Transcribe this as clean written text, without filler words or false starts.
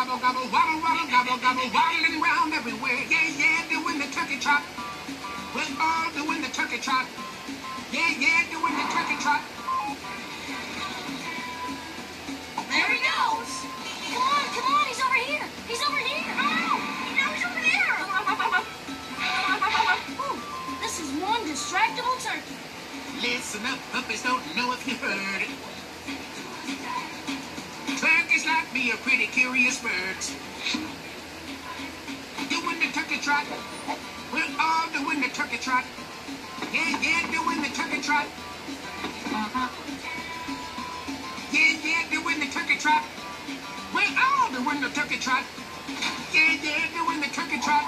gobble, waddle, waddle, gobble, gobble, waddling round everywhere. Yeah, yeah, doing the turkey trot. We're all doing the turkey trot. Yeah, yeah, doing the turkey trot. There he goes. Come on, he's over here. He's over here. No, he's over there. Ooh, this is one distractible turkey. Listen up, puppies, don't know if you heard it. Turkeys like me are pretty curious birds. Doing the turkey trot. We're all doing the turkey trot. Yeah, yeah, doing the turkey trot. Yeah, yeah, doing the turkey trot. We're all doing the turkey trot. Yeah, yeah, doing the turkey trot.